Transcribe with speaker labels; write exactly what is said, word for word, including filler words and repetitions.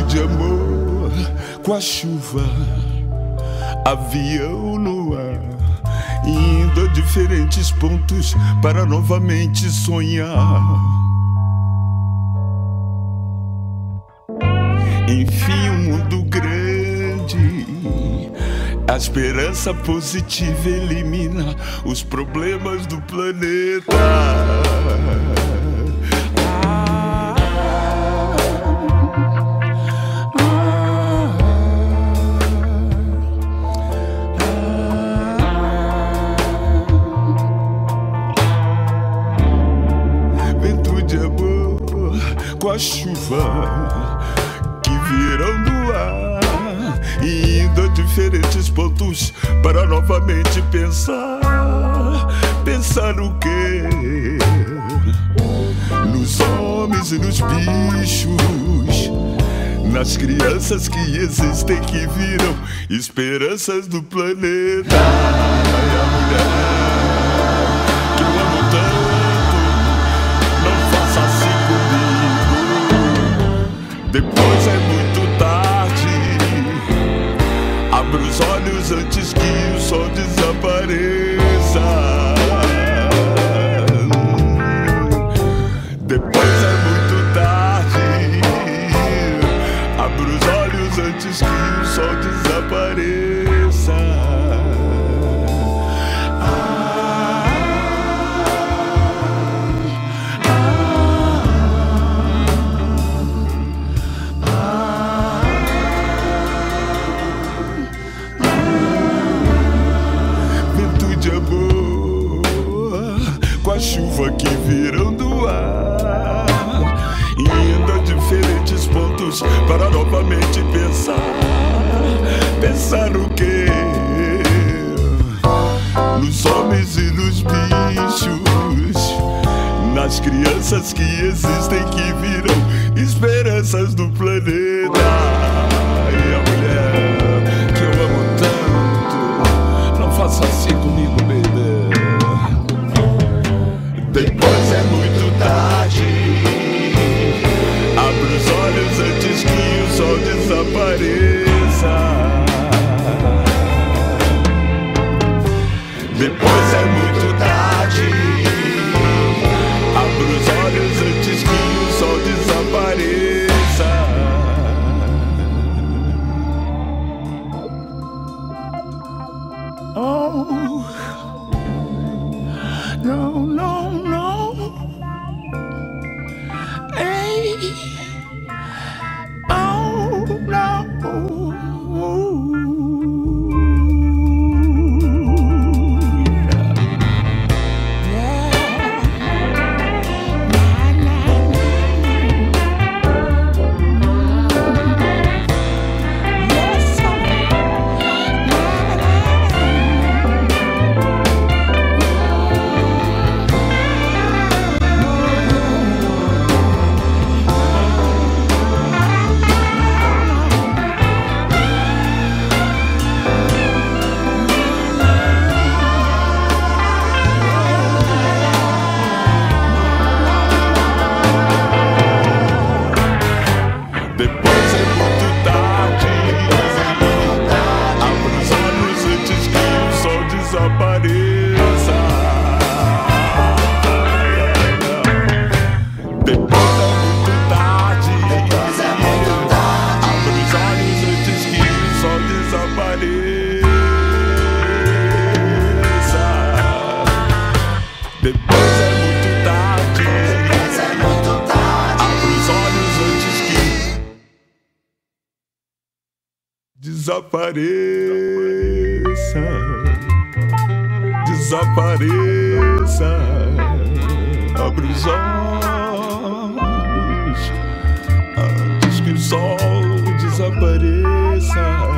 Speaker 1: de amor com a chuva, avião no ar, indo a diferentes pontos para novamente sonhar. Enfim, um mundo grande, a esperança positiva elimina os problemas do planeta. Vento de amor com a chuva que virão do ar, indo a diferentes pontos para novamente pensar. Pensar o quê? Nos homens e nos bichos, nas crianças que existem, que viram esperanças do planeta. Ai, a mulher que eu amo tanto, não faça assim comigo. Depois é muito tarde, abra os olhos antes que o sol desapareça. Depois é muito tarde, abra os olhos antes que o sol desapareça. Com a chuva que virão do ar, indo a diferentes pontos para novamente pensar. Pensar no quê? Nos homens e nos bichos, nas crianças que existem, que viram esperanças do planeta. E a mulher que eu amo tanto, não faça assim comigo, baby. Depois é muito tarde, abra os olhos antes que o sol desapareça. Depois é muito tarde, abra os olhos antes que o sol desapareça. Oh, no, no, no. Hey, oh, no. Yeah. Yeah. Na, na, na. Yes, sir. Na, na. Depois é muito tarde, abra os olhos antes que o sol desapareça. Depois é muito tarde, abra os olhos antes que o sol desapareça. Depois é muito tarde, abra os olhos antes que desapareça, desapareça. Abre os olhos antes que o sol desapareça.